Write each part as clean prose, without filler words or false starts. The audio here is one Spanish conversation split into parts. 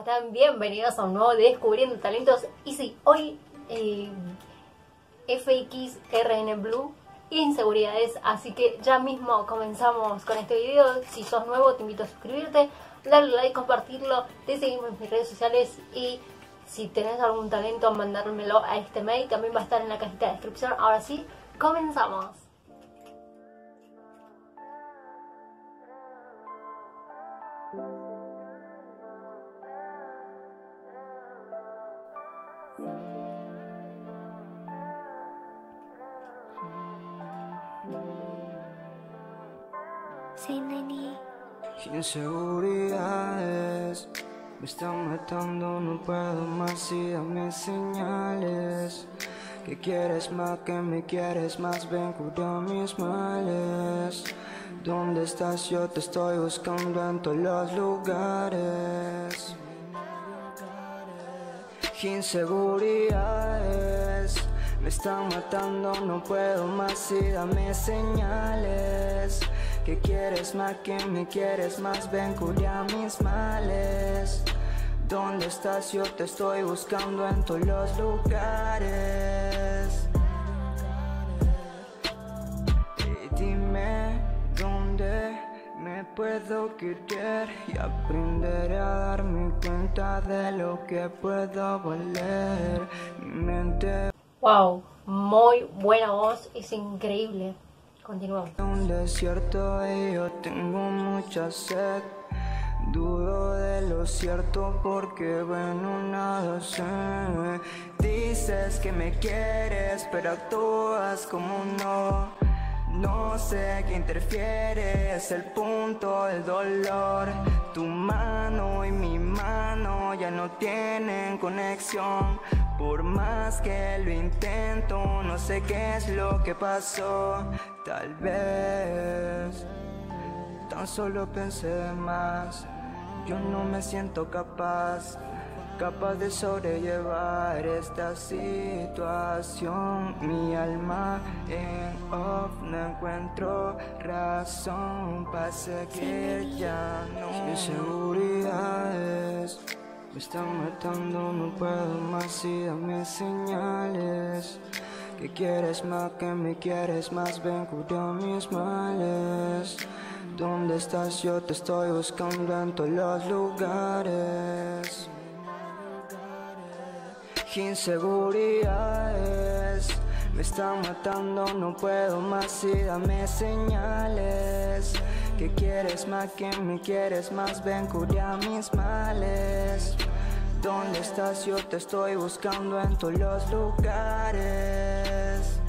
están? Bienvenidos a un nuevo Descubriendo Talentos. Y sí, hoy FX, RN Blue y inseguridades. Así que ya mismo comenzamos con este video. Si sos nuevo te invito a suscribirte, darle like, compartirlo, te seguimos en mis redes sociales. Y si tenés algún talento, mandármelo a este mail, también va a estar en la cajita de descripción. Ahora sí, comenzamos. Inseguridades me están matando, no puedo más y dame señales. Que quieres más, que me quieres más, ven cura mis males. ¿Dónde estás? Yo te estoy buscando en todos los lugares. Inseguridades me están matando, no puedo más y dame señales. Que quieres más, que me quieres más, ven cura mis males. ¿Dónde estás? Yo te estoy buscando en todos los lugares. Y dime dónde me puedo querer y aprender a darme cuenta de lo que puedo valer. Mi mente. Wow, muy buena voz, es increíble. Continuamos. Un desierto y yo tengo mucha sed. Dudo de lo cierto porque bueno nada sé. Dices que me quieres pero actúas como no. No sé qué interfiere, es el punto del dolor. Tu mano y mi mano ya no tienen conexión. Por más que lo intento, no sé qué es lo que pasó. Tal vez tan solo pensé de más. Yo no me siento capaz de sobrellevar esta situación. Mi alma en off, no encuentro razón para seguir ya no. Inseguridades me están matando, no puedo más y dame señales. Que quieres más, que me quieres más, ven cura mis males. ¿Dónde estás? Yo te estoy buscando en todos los lugares. Inseguridades me están matando, no puedo más y dame señales. Que quieres más, que me quieres más, ven cura mis males. ¿Dónde estás? Yo te estoy buscando en todos los lugares.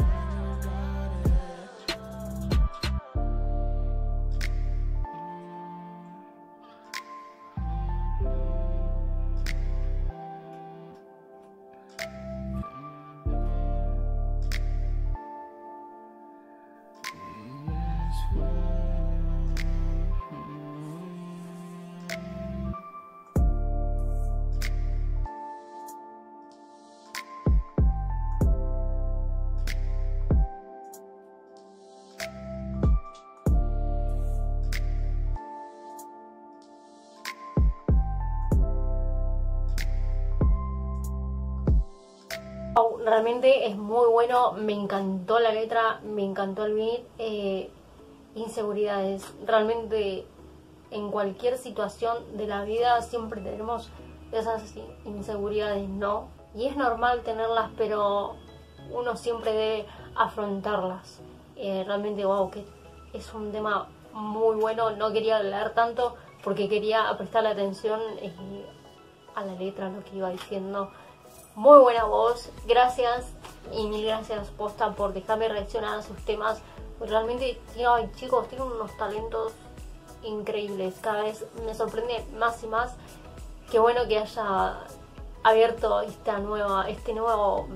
Realmente es muy bueno, me encantó la letra, me encantó el beat. Inseguridades, realmente en cualquier situación de la vida siempre tenemos esas inseguridades, ¿no? Y es normal tenerlas, pero uno siempre debe afrontarlas. Realmente, wow, que es un tema muy bueno. No quería hablar tanto porque quería prestarle atención a la letra, lo que iba diciendo. Muy buena voz, gracias y mil gracias posta por dejarme reaccionar a sus temas. Realmente, ay, chicos, tienen unos talentos increíbles, cada vez me sorprende más y más. Qué bueno que haya abierto este nuevo,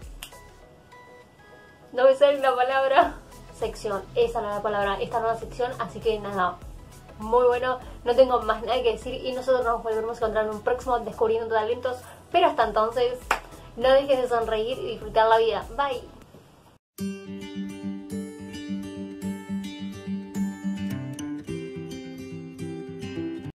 no me sale la palabra, sección, esa era la palabra, esta nueva sección. Así que nada, muy bueno, no tengo más nada que decir y nosotros nos volveremos a encontrar en un próximo Descubriendo Talentos. Pero hasta entonces, no dejes de sonreír y disfrutar la vida. Bye.